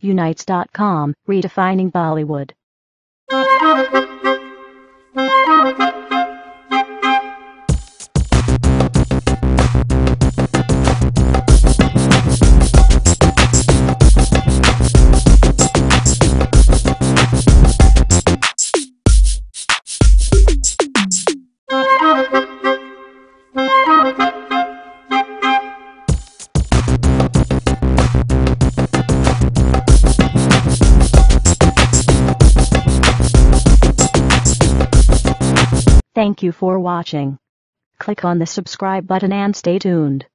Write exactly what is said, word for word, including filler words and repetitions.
unites dot com, redefining Bollywood. Thank you for watching. Click on the subscribe button and stay tuned.